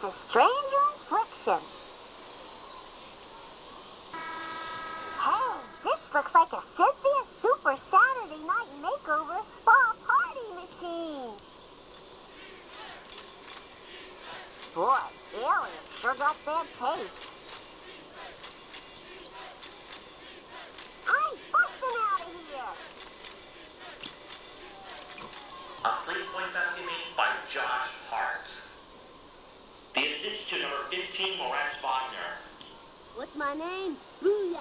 a stranger in friction. Hey, this looks like a Cynthia Super Saturday Night Makeover Spa Party Machine. Boy, aliens sure got bad taste. I'm busting out of here. A 3-point basket made by Josh Hart. The assist to number 15, Moritz Wagner. What's my name? Booyah.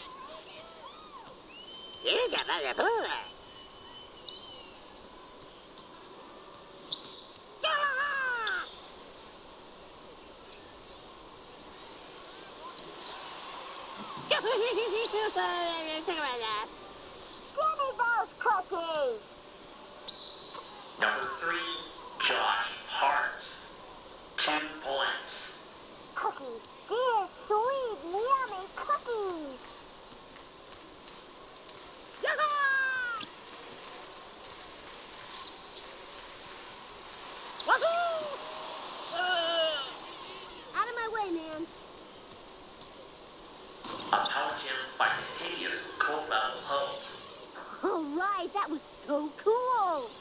Give me those cookies. Number 3, Josh Hart. 2 points. Cookies, dear, sweet, yummy cookies. Out of my way, man. A power gem by Contagious Cobra Hope. All right, that was so cool.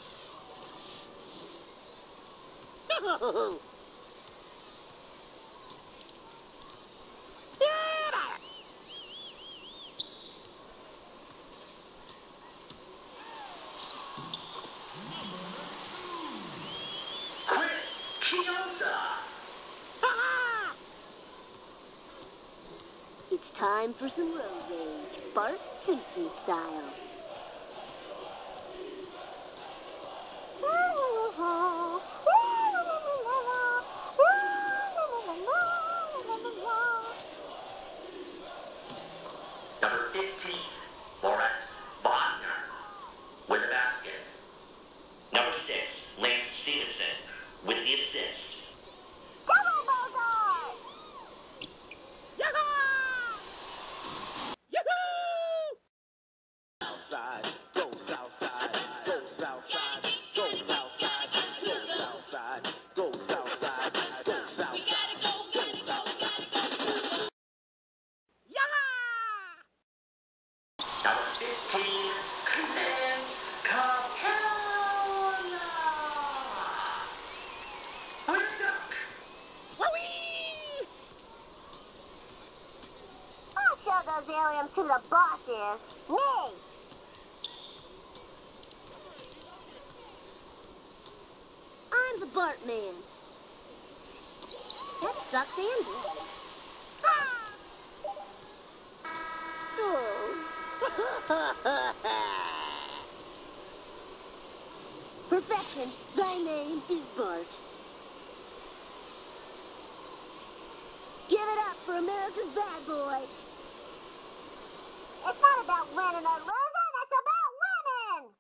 Chris Chiosa. It's time for some road rage, Bart Simpson style. Number 15, Moritz Wagner. With the basket. Number 6, Lance Stevenson. With the assist. Double Bogart! Southside, go Southside, go Southside, go Southside, go Southside, go Southside, go Southside, go Southside. Number 15, Clint Capella. With a duck. I'll show those aliens who the boss is. Me! I'm the Bart Man. That sucks and blows. Oh. Perfection, thy name is Bart. Give it up for America's bad boy. It's not about winning or losing, it's about winning!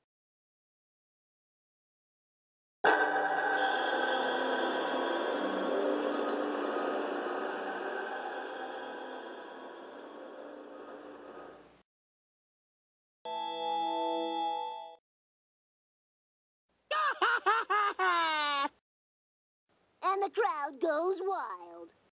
And the crowd goes wild.